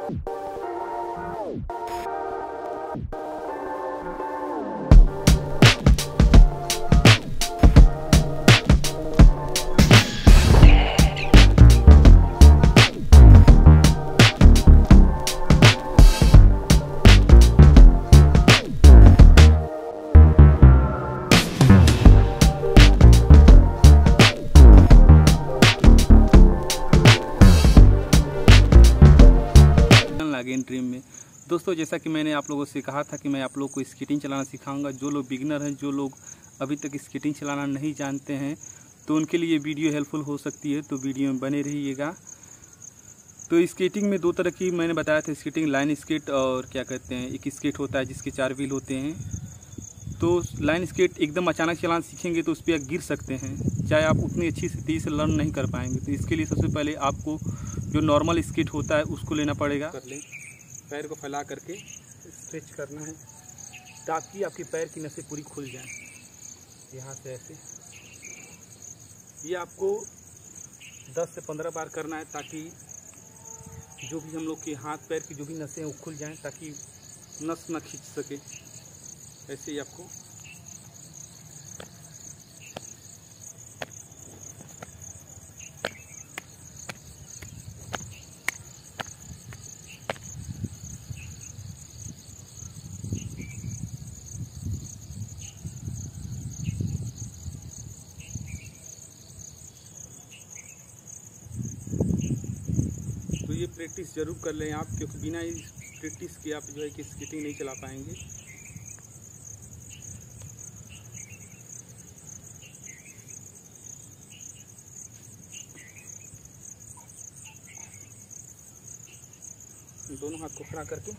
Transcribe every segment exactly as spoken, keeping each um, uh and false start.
Again dream में दोस्तों, जैसा कि मैंने आप लोगों से कहा था कि मैं आप लोगों को स्केटिंग चलाना सिखाऊंगा। जो लोग बिगिनर हैं, जो लोग अभी तक स्केटिंग चलाना नहीं जानते हैं, तो उनके लिए वीडियो हेल्पफुल हो सकती है, तो वीडियो में बने रहिएगा। तो स्केटिंग में दो तरह की मैंने बताया था, स्केटिंग लाइन स्केट और क्या कहते हैं एक स्केट होता है जिसके चार व्हील होते हैं। तो लाइन स्केट एकदम अचानक चलाना सीखेंगे तो उस पर गिर सकते हैं, चाहे आप उतनी अच्छी से तेज़ी से लर्न नहीं कर पाएंगे। तो इसके लिए सबसे पहले आपको जो नॉर्मल स्केट होता है उसको लेना पड़ेगा। कर लें, पैर को फैला करके स्ट्रेच करना है ताकि आपके पैर की नसें पूरी खुल जाएं। यहाँ से ऐसे ये आपको दस से पंद्रह बार करना है ताकि जो भी हम लोग के हाथ पैर की जो भी नसें हैं वो खुल जाएं, ताकि नस ना खींच सके। ऐसे ही आपको तो ये प्रैक्टिस ज़रूर कर लें आप, क्योंकि बिना इस प्रैक्टिस के आप जो है कि स्केटिंग नहीं चला पाएंगे। दोनों हाथ को खड़ा करके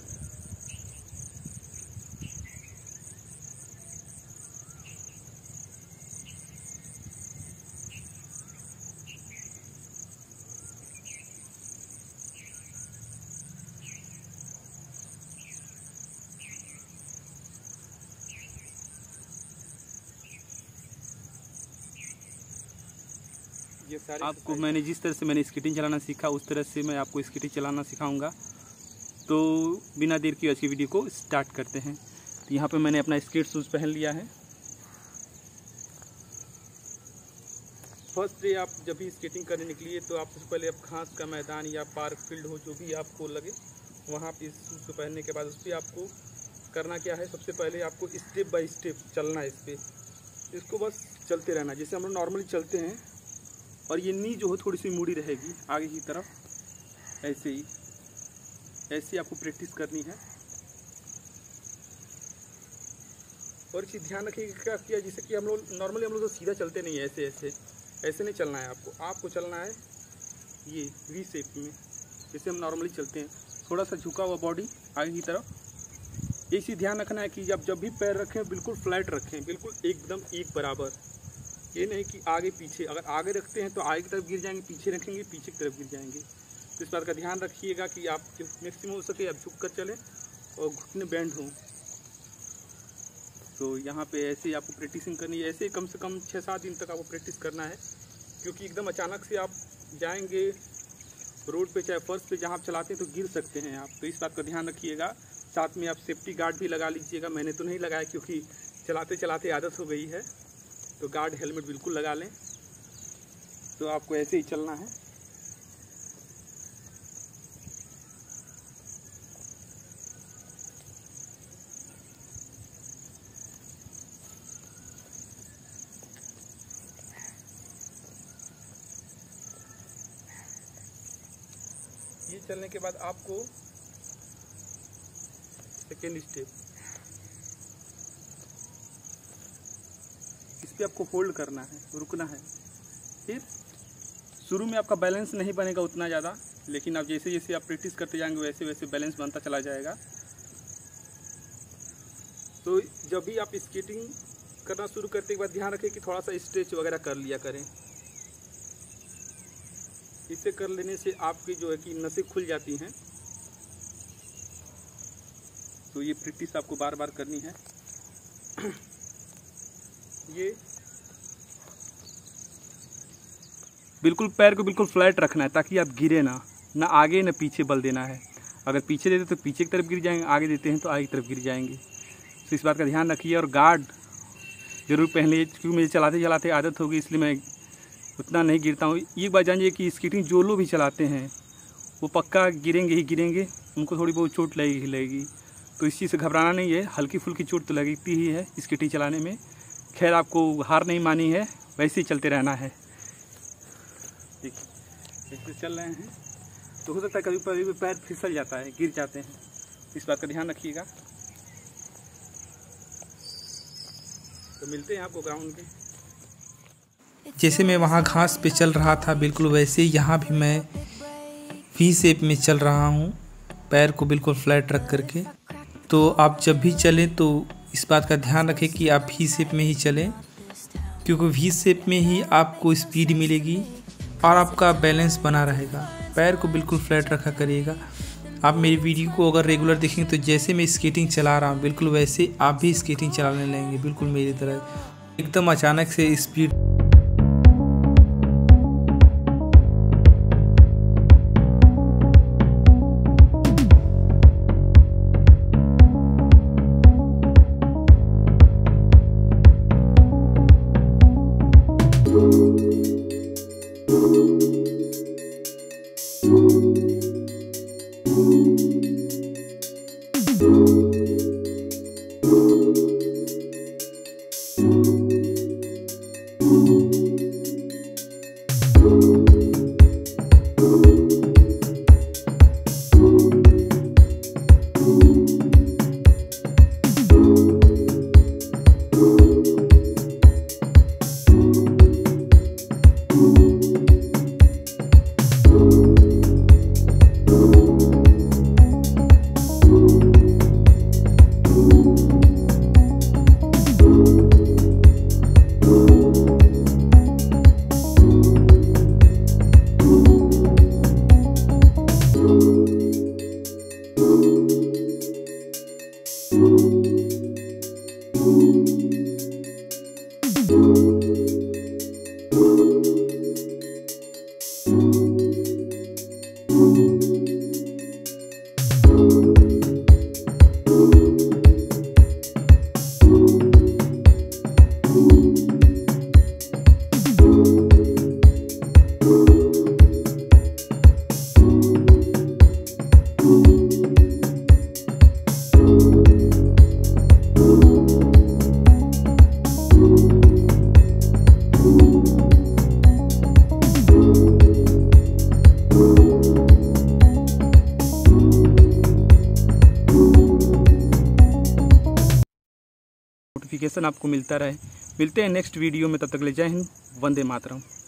ये सारे आपको मैंने जिस तरह से मैंने स्केटिंग चलाना सीखा उस तरह से मैं आपको स्केटिंग चलाना सिखाऊंगा। तो बिना देर की अच्छी वीडियो को स्टार्ट करते हैं। तो यहाँ पे मैंने अपना स्केट शूज़ पहन लिया है। फर्स्ट डे आप जब भी स्केटिंग करने निकलिए तो आप सबसे पहले आप घास का मैदान या पार्क फील्ड हो जो भी आपको लगे वहाँ पे इस शूज़ को पहनने के बाद उस पर आपको करना क्या है, सबसे पहले आपको स्टेप बाय स्टेप चलना है। इस पर इसको बस चलते रहना जैसे हम लोग नॉर्मली चलते हैं, और ये नी जो हो थोड़ी सी मुड़ी रहेगी आगे की तरफ। ऐसे ही ऐसे ही आपको प्रैक्टिस करनी है। और इसी ध्यान रखिएगा क्या किया, जैसे कि हम लोग नॉर्मली हम लोग तो सीधा चलते नहीं है, ऐसे ऐसे ऐसे नहीं चलना है आपको। आपको चलना है ये वी शेप में, जैसे हम नॉर्मली चलते हैं, थोड़ा सा झुका हुआ बॉडी आगे की तरफ। इसी ध्यान रखना है कि जब जब भी पैर रखें बिल्कुल फ्लैट रखें, बिल्कुल एकदम एक बराबर। ये नहीं कि आगे पीछे, अगर आगे रखते हैं तो आगे की तरफ गिर जाएंगे, पीछे रखेंगे पीछे की तरफ गिर जाएंगे। तो इस बात का ध्यान रखिएगा कि आप जो मैक्सिमम हो सके आप झुक कर चलें और घुटने बैंड हों। तो यहाँ पे ऐसे ही आपको प्रैक्टिसिंग करनी है। ऐसे कम से कम छः सात दिन तक आपको प्रैक्टिस करना है, क्योंकि एकदम अचानक से आप जाएंगे रोड पे चाहे फर्श पे जहाँ आप चलाते हैं तो गिर सकते हैं आप। तो इस बात का ध्यान रखिएगा। साथ में आप सेफ्टी गार्ड भी लगा लीजिएगा। मैंने तो नहीं लगाया क्योंकि चलाते चलाते आदत हो गई है, तो गार्ड हेलमेट बिल्कुल लगा लें। तो आपको ऐसे ही चलना है। ये चलने के बाद आपको सेकेंड स्टेप, इस पे आपको होल्ड करना है, रुकना है। फिर शुरू में आपका बैलेंस नहीं बनेगा उतना ज़्यादा, लेकिन आप जैसे जैसे आप प्रैक्टिस करते जाएंगे वैसे वैसे बैलेंस बनता चला जाएगा। तो जब भी आप स्केटिंग करना शुरू करते के बाद ध्यान रखें कि थोड़ा सा स्ट्रेच वगैरह कर लिया करें। इसे कर लेने से आपकी जो है कि नसें खुल जाती हैं। तो ये प्रैक्टिस आपको बार बार करनी है। ये बिल्कुल पैर को बिल्कुल फ्लैट रखना है ताकि आप गिरे ना, ना आगे ना पीछे बल देना है। अगर पीछे देते तो पीछे की तरफ गिर जाएंगे, आगे देते हैं तो आगे की तरफ गिर जाएंगे। तो इस बात का ध्यान रखिए। और गार्ड जरूर पहन लीजिए, क्योंकि मुझे चलाते चलाते आदत होगी, इसलिए मैं उतना नहीं गिरता हूँ। एक बात जानिए कि स्केटिंग जो लोग भी चलाते हैं वो पक्का गिरेंगे ही गिरेंगे, उनको थोड़ी बहुत चोट लगेगी ही लगेगी। तो इस चीज़ से घबराना नहीं है, हल्की फुल्की चोट तो लगती ही है स्केटिंग चलाने में। खैर आपको हार नहीं मानी है, वैसे ही चलते रहना है। देखिए ऐसे चल रहे हैं तो हो सकता है कभी कभी पैर फिसल जाता है, गिर जाते हैं, इस बात का ध्यान रखिएगा। तो मिलते हैं आपको ग्राउंड पे। जैसे मैं वहाँ घास पे चल रहा था बिल्कुल वैसे यहाँ भी मैं वी शेप में चल रहा हूँ, पैर को बिल्कुल फ्लैट रख करके। तो आप जब भी चलें तो इस बात का ध्यान रखें कि आप वी शेप में ही चलें, क्योंकि वी शेप में ही आपको स्पीड मिलेगी और आपका बैलेंस बना रहेगा। पैर को बिल्कुल फ्लैट रखा करिएगा। आप मेरी वीडियो को अगर रेगुलर देखेंगे तो जैसे मैं स्केटिंग चला रहा हूँ बिल्कुल वैसे आप भी स्केटिंग चलाने लगेंगे, बिल्कुल मेरी तरह। एकदम अचानक से स्पीड नोटिफिकेशन आपको मिलता रहे। मिलते हैं नेक्स्ट वीडियो में, तब तक ले जय हिंद, वंदे मातरम।